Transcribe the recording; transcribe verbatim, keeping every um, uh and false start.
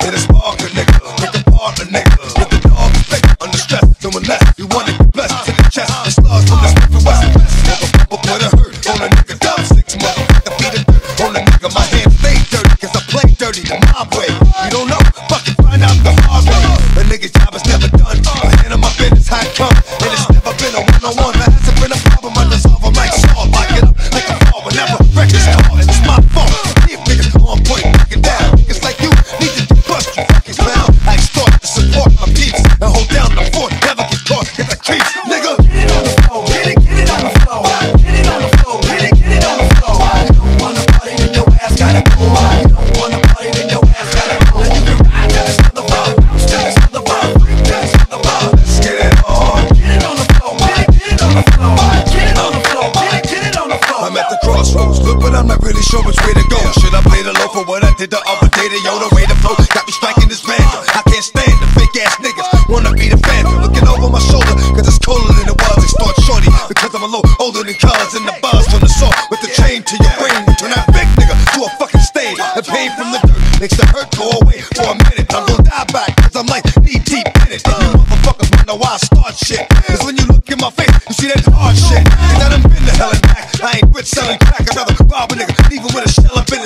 hit a spark a nigga, break apart a nigga. With the dog stick under stress, doing less. You wanna get blessed to the chest, and slugs from the Smith and Wesson. Motherfucker put a hurt on a nigga, dub six motherfucker beat a dirt on a nigga. My hands stay dirty, cause I play dirty the mob way. You don't know, fucking find out the hard way. A nigga's job is never done. My hand on my business, how it come, and it's never been a one-on-one. There hasn't been a problem, I dissolve them like salt. Lock it up like a fall whenever records call, and it's my fault. These niggas on point, knock it down. Niggas like you need to bust you fucking clown. I extort to support my peeps and hold down the fort. Never get caught, get the creeps, nigga. Get it on the floor, get it, get it on the floor. Get it on the floor, get it, get it on the floor. You don't wanna party, then your ass gotta go. You don't wanna party, then your ass gotta go. And you can ride to this motherfucker, bounce to this motherfucker, freak to this motherfucker. Let's get it on. Get it on the floor, get it, get it on the floor. Get it on the floor, get it, get it on the floor. I'm at the crossroads, look, but I'm not really sure which way to go. Should I play the low for what I did the other day? Yo, the way to flow got me striking this man. I can't stand the fake ass niggas, wanna be the fan. Looking over my shoulder, cause it's colder than it was. Extort shorty, because I'm a little older than cars. And the buzz from the saw with the chain to your brain. Turn that big nigga to a fucking stain. The pain from the dirt makes the hurt go away for a minute. I'm gonna die back, cause I'm like knee deep in it. And you motherfuckers wonder why I start shit. Cause when you look in my face, you see that hard shit. And I done been to hell and back. I ain't with selling crack, I'd rather rob a nigga, leave him with a shell up in